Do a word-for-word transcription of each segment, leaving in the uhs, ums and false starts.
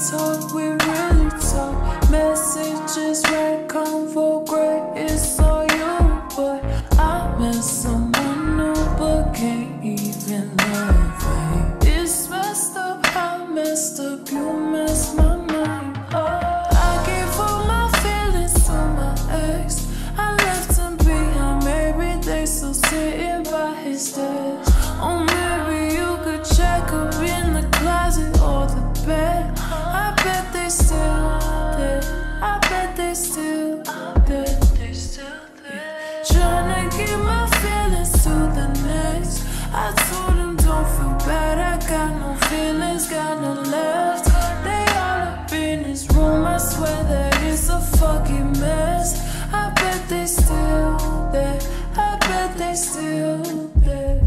talk, we really talk. Messages red, convo great, it's all you. But I met someone new, but can't even love me. It's messed up, how messed up, you messed my mind. I gave all my feelings to my ex. I left him behind, maybe they still sitting by his desk. Or maybe you could check up in the closet or the bed. I bet they still there. I bet they still there. Tryna get my feelings to the next. I told them don't feel bad, I got no feelings, got no left. They all up in this room, I swear that it's a fucking mess. I bet they still there. I bet they still there.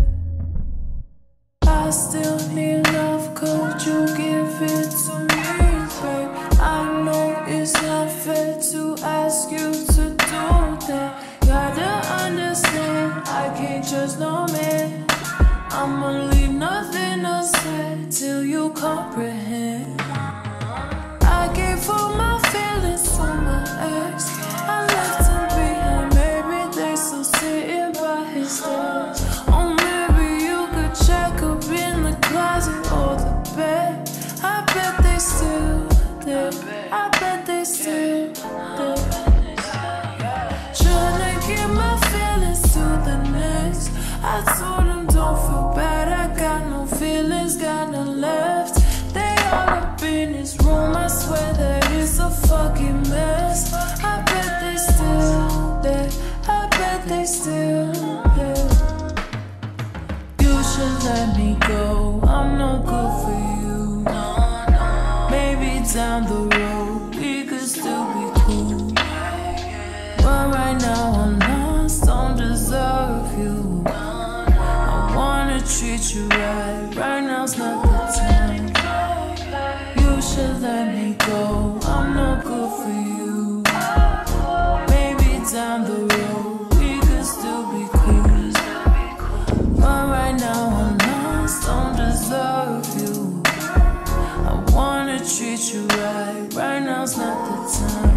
I still need love, could you give it to me, babe? I know it's not fair to ask you to do that. Gotta understand, I can't trust no man. I'ma leave nothing unsaid till you comprehend. I gave all my feelings to my ex. I left him behind, maybe they still sitting by his desk. Or maybe you could check up in the closet or the bed. I bet they still there. I bet they still there. Tryna get my feelings to the next. I told them don't feel bad, I got no feelings, got none left. They all up in this room, I swear that it's a fucking mess. I bet they still there. I bet they still there. You should let me go, I'm no good for you. Maybe down the road we could still be cool. But right now I'm lost, don't deserve you. I wanna treat you right, right now's not the time. You should let me go, I'm no good for you. Maybe down the road we could still be cool. But right now I'm lost, don't deserve you. I wanna treat you right, right now's not the time.